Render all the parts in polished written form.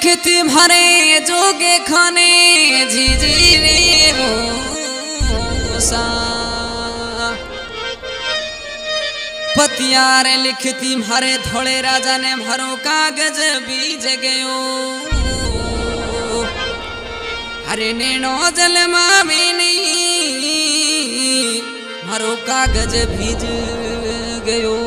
लिखती भरे जोगे खाने झिझी रे मोसा पतियारे लिखती भरे थोड़े राजा ने भरो कागज बीज गयो हरे नेनो जल मामिनी भरो कागज भीज गयो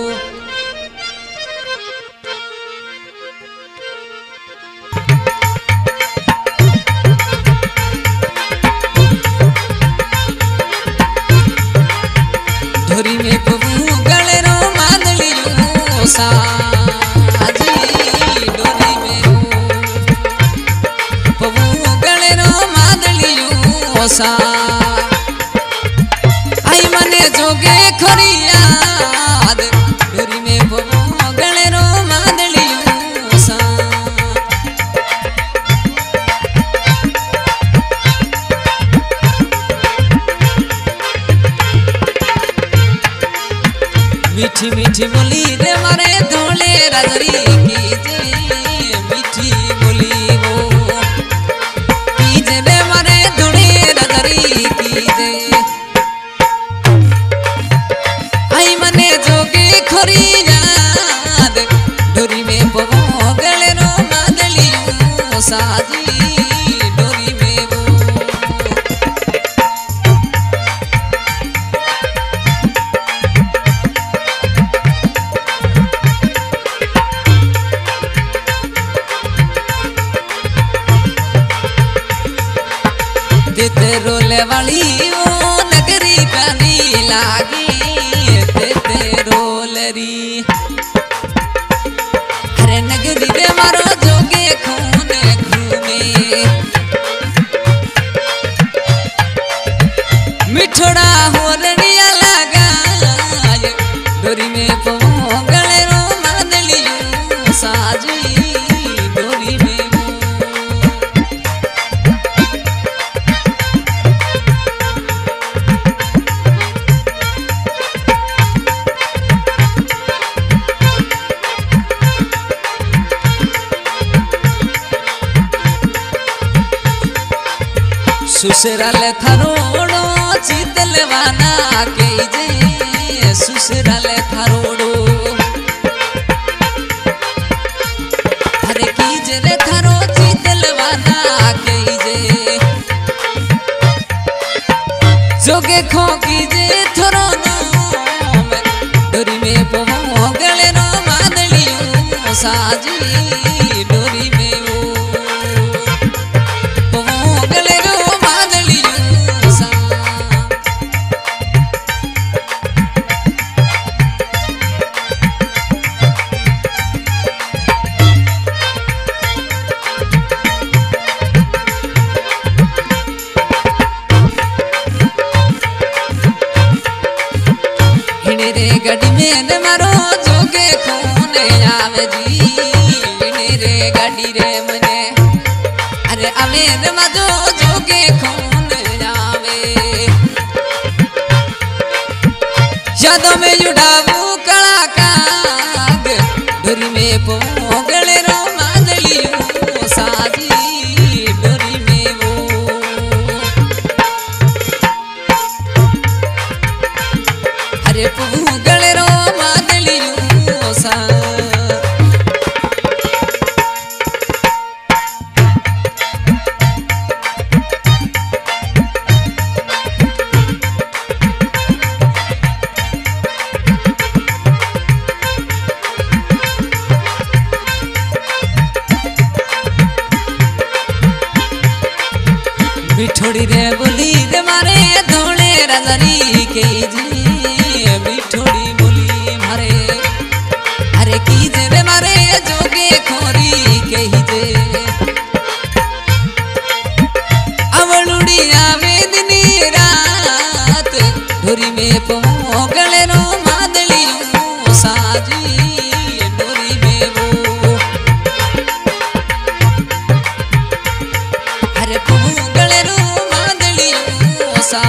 धोरी में पवू गले रो मादली रो साजी डोरी में पवू गले रो मादली रो सा आई मने जोगे खरियाद डोरी में पवू गले रो मादली रो सा मीठी मीठी बोली रे मारे धोले राजरी की जे मीठी बोली वो की जे रे मारे धोले राजरी की जे आई मने जोगे खोरी याद डोरी में पवो गले रो मादली साजी डोरी में ते रोले वाली वो नगरी प्यारी लागी ते रोलरी अरे नगरी रे मारो जोगे खूने घूमे मिठोड़ा होरनिया लगा डोरी में पवो गले रो मादली साजी डोरी में सुसराल थारोड़ो चितलवाना के जे सुसराल थारोड़ो अरे की जे रे थारो चितलवाना के जे जोगे खो की जे थोरो नाम डोरी में पवो गले रो मादली साजी डोरी में रे गड़ी में न मारो जोगे खूने आवे जी रे गड़ी रे मने अरे आवे न मजो जोगे खूने आवे यादों में जुड़ावू कला काग डोरी में पवो गले रो मादली साजी डोरी में वो अरे पवू गले रो मादली सा मिठोड़ी रे बोली रे मारे धोले राजरी के जी मिठोड़ी बोली मारे अरे की जे रे मारे जोगे खोरी के जे अवलुड़ी आवे दिनी रात डोरी में पवो गले रो मादली साजी डोरी में वो अरे पवो गले रो मादली सा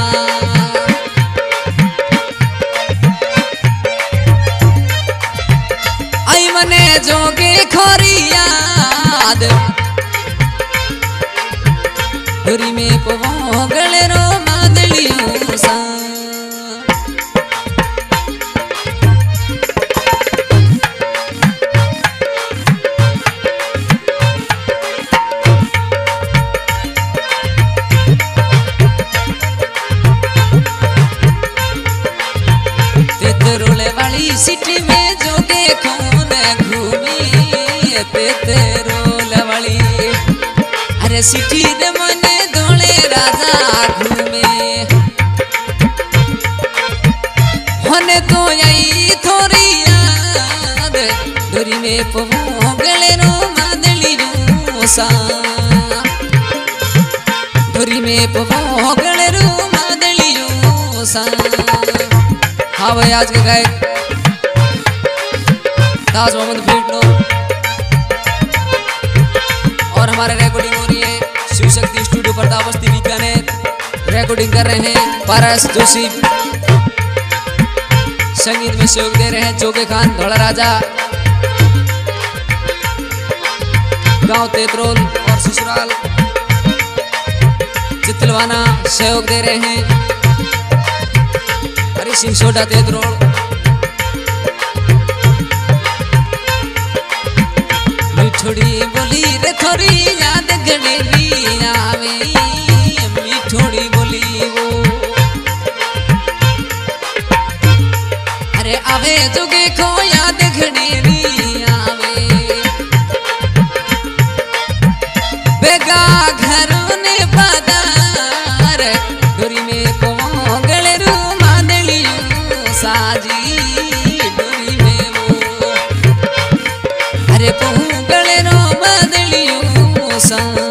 आई मने जोगे खोरी याद डोरी में पोगल रो मादलियों सा तेतरोले वाली सिटी में जोगे कौन घूमी तेतरोले वाली अरे सिटी दे मने धोले राजा घूमे होने तो यही थोड़ी याद डोरी में पोगल रो मादलियों सा डोरी में पोगल रो मादलियों सा। हाँ भाई आज के गायक ताज मोहम्मद फील्ड लो और हमारे रिकॉर्डिंग हो रही है शिव शक्ति स्टूडियो प्रतापस्ती बीकानेर। रिकॉर्डिंग कर रहे हैं पारस जोशी, संगीत में सहयोग दे रहे हैं जोगे खान धौला राजा, गांव तेतरोल और ससुराल चितलवाना सहयोग दे रहे हैं हरी सिंह सोडा तेतरोल। मिठोड़ी बोली रे थोड़ी याद गड़ेली आवे मिठोड़ी बोली वो अरे आवे जोगे को याद गड़ेली आवे बेगा घरों ने बादार डोरी में पोगल रो साजी डोरी में वो अरे पोगल रो मादलियों सा।